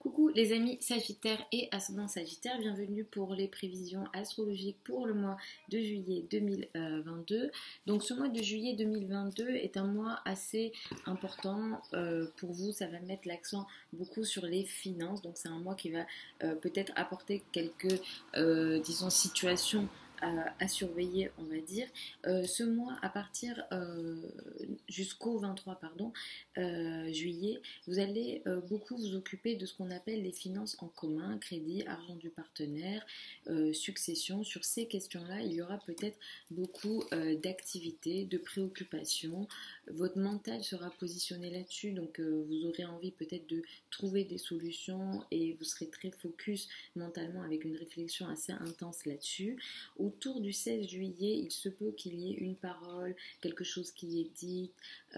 Coucou les amis Sagittaires et ascendant Sagittaire, bienvenue pour les prévisions astrologiques pour le mois de juillet 2022. Donc ce mois de juillet 2022 est un mois assez important pour vous, ça va mettre l'accent beaucoup sur les finances. Donc c'est un mois qui va peut-être apporter quelques disons situations à surveiller, on va dire. Ce mois, à partir jusqu'au 23 juillet, vous allez beaucoup vous occuper de ce qu'on appelle les finances en commun, crédit, argent du partenaire, succession. Sur ces questions-là, il y aura peut-être beaucoup d'activités, de préoccupations. Votre mental sera positionné là-dessus, donc vous aurez envie peut-être de trouver des solutions et vous serez très focus mentalement avec une réflexion assez intense là-dessus. Autour du 16 juillet, il se peut qu'il y ait une parole, quelque chose qui est dit,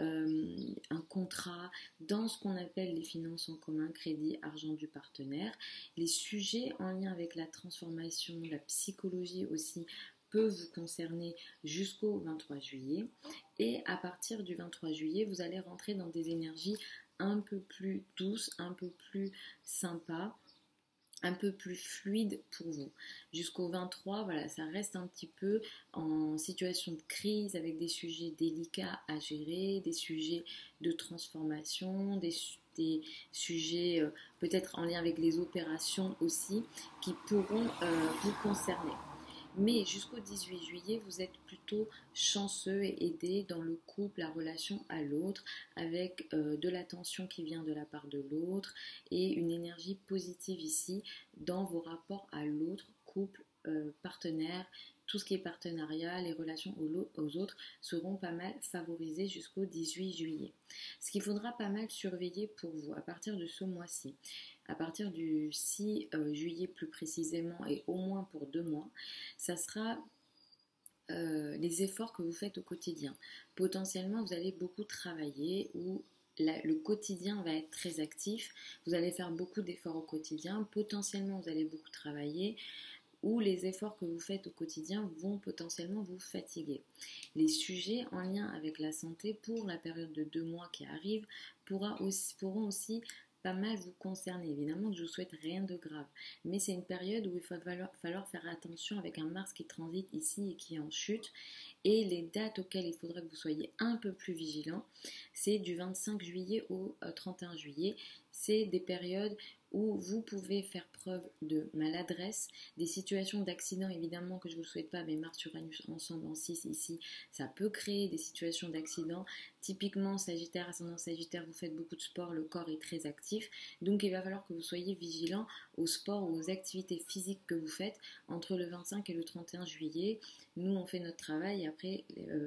un contrat, dans ce qu'on appelle les finances en commun, crédit, argent du partenaire. Les sujets en lien avec la transformation, la psychologie aussi, peuvent vous concerner jusqu'au 23 juillet. Et à partir du 23 juillet, vous allez rentrer dans des énergies un peu plus douces, un peu plus sympas, un peu plus fluide pour vous. Jusqu'au 23, voilà, ça reste un petit peu en situation de crise avec des sujets délicats à gérer, des sujets de transformation, des sujets peut-être en lien avec les opérations aussi qui pourront vous concerner. Mais jusqu'au 18 juillet, vous êtes plutôt chanceux et aidé dans le couple, la relation à l'autre, avec de l'attention qui vient de la part de l'autre et une énergie positive ici dans vos rapports à l'autre, couple, partenaire. Tout ce qui est partenariat, les relations aux autres seront pas mal favorisées jusqu'au 18 juillet. Ce qu'il faudra pas mal surveiller pour vous à partir de ce mois-ci, à partir du 6 juillet plus précisément et au moins pour 2 mois, ça sera les efforts que vous faites au quotidien. Potentiellement, vous allez beaucoup travailler ou le quotidien va être très actif. Vous allez faire beaucoup d'efforts au quotidien. Potentiellement, vous allez beaucoup travailler ou les efforts que vous faites au quotidien vont potentiellement vous fatiguer. Les sujets en lien avec la santé pour la période de 2 mois qui arrive pourront aussi pas mal vous concerner. Évidemment que je vous souhaite rien de grave, mais c'est une période où il va falloir faire attention avec un Mars qui transite ici et qui est en chute. Et les dates auxquelles il faudra que vous soyez un peu plus vigilant, c'est du 25 juillet au 31 juillet. C'est des périodes où vous pouvez faire preuve de maladresse, des situations d'accident évidemment que je ne vous souhaite pas, mais Mars Uranus ensemble en 6 ici, ça peut créer des situations d'accident. Typiquement Sagittaire, ascendant Sagittaire, vous faites beaucoup de sport, le corps est très actif, donc il va falloir que vous soyez vigilant au sport ou aux activités physiques que vous faites entre le 25 et le 31 juillet. Nous on fait notre travail et après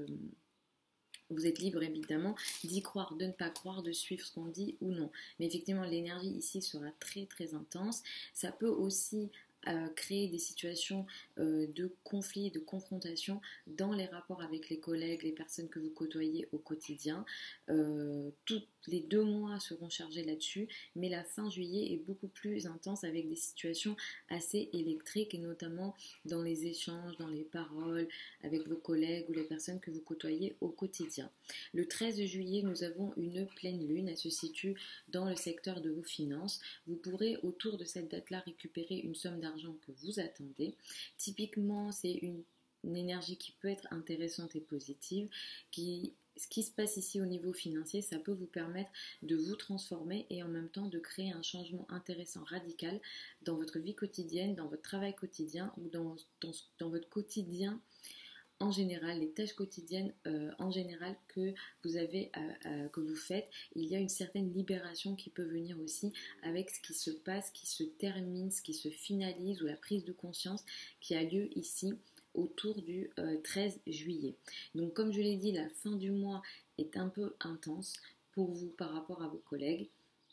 vous êtes libre évidemment d'y croire, de ne pas croire, de suivre ce qu'on dit ou non. Mais effectivement, l'énergie ici sera très très intense. Ça peut aussi créer des situations de conflit, de confrontation dans les rapports avec les collègues, les personnes que vous côtoyez au quotidien. Toutes les 2 mois seront chargés là-dessus, mais la fin juillet est beaucoup plus intense avec des situations assez électriques et notamment dans les échanges, dans les paroles avec vos collègues ou les personnes que vous côtoyez au quotidien. Le 13 juillet, nous avons une pleine lune, elle se situe dans le secteur de vos finances. Vous pourrez autour de cette date-là récupérer une somme d'argent que vous attendez. Typiquement, c'est une énergie qui peut être intéressante et positive. Ce qui se passe ici au niveau financier, ça peut vous permettre de vous transformer et en même temps de créer un changement intéressant, radical dans votre vie quotidienne, dans votre travail quotidien ou dans votre quotidien en général, les tâches quotidiennes en général que vous avez, que vous faites. Il y a une certaine libération qui peut venir aussi avec ce qui se passe, qui se termine, ce qui se finalise ou la prise de conscience qui a lieu ici autour du 13 juillet. Donc comme je l'ai dit, la fin du mois est un peu intense pour vous par rapport à vos collègues.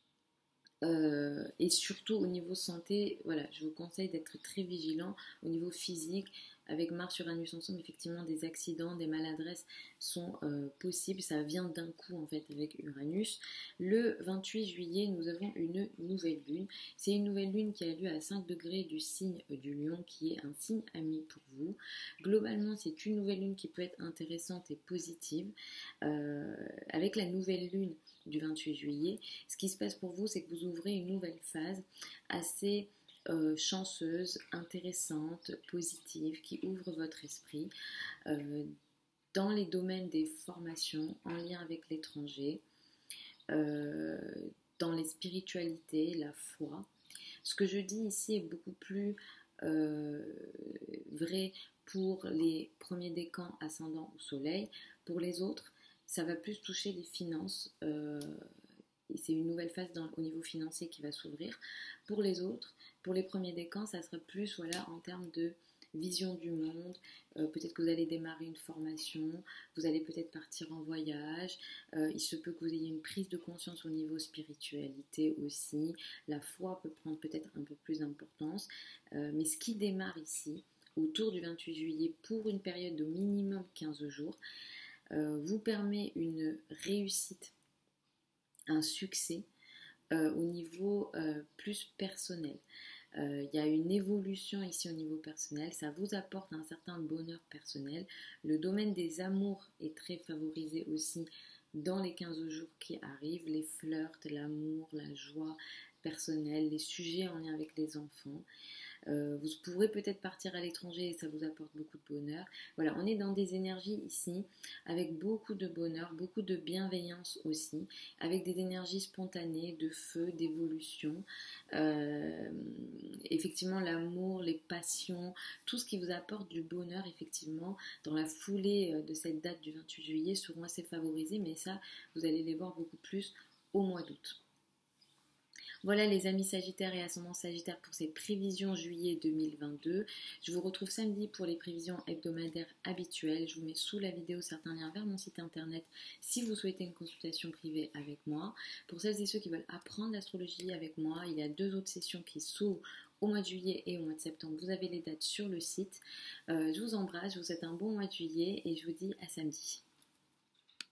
Et surtout au niveau santé, voilà, je vous conseille d'être très vigilant au niveau physique. Avec Mars Uranus ensemble, effectivement, des accidents, des maladresses sont possibles. Ça vient d'un coup en fait avec Uranus. Le 28 juillet, nous avons une nouvelle lune. C'est une nouvelle lune qui a lieu à 5 degrés du signe du Lion, qui est un signe ami pour vous. Globalement, c'est une nouvelle lune qui peut être intéressante et positive. Avec la nouvelle lune, du 28 juillet, ce qui se passe pour vous, c'est que vous ouvrez une nouvelle phase assez chanceuse, intéressante, positive, qui ouvre votre esprit dans les domaines des formations en lien avec l'étranger, dans les spiritualités, la foi. Ce que je dis ici est beaucoup plus vrai pour les premiers décans ascendant au soleil. Pour les autres, ça va plus toucher les finances. C'est une nouvelle phase au niveau financier qui va s'ouvrir. Pour les autres, pour les premiers décans, ça sera plus voilà, en termes de vision du monde. Peut-être que vous allez démarrer une formation, vous allez peut-être partir en voyage. Il se peut que vous ayez une prise de conscience au niveau spiritualité aussi. La foi peut prendre peut-être un peu plus d'importance. Mais ce qui démarre ici, autour du 28 juillet, pour une période d'au minimum 15 jours, vous permet une réussite, un succès au niveau plus personnel. Il y a une évolution ici au niveau personnel, ça vous apporte un certain bonheur personnel. Le domaine des amours est très favorisé aussi dans les 15 jours qui arrivent, les flirts, l'amour, la joie personnelle, les sujets en lien avec les enfants. Vous pourrez peut-être partir à l'étranger et ça vous apporte beaucoup de bonheur. Voilà, on est dans des énergies ici avec beaucoup de bonheur, beaucoup de bienveillance aussi, avec des énergies spontanées, de feu, d'évolution. Effectivement, l'amour, les passions, tout ce qui vous apporte du bonheur, effectivement, dans la foulée de cette date du 28 juillet seront assez favorisés, mais ça, vous allez les voir beaucoup plus au mois d'août. Voilà les amis Sagittaires et ascendant Sagittaire pour ces prévisions juillet 2022. Je vous retrouve samedi pour les prévisions hebdomadaires habituelles. Je vous mets sous la vidéo certains liens vers mon site internet si vous souhaitez une consultation privée avec moi. Pour celles et ceux qui veulent apprendre l'astrologie avec moi, il y a 2 autres sessions qui s'ouvrent au mois de juillet et au mois de septembre. Vous avez les dates sur le site. Je vous embrasse, je vous souhaite un bon mois de juillet et je vous dis à samedi.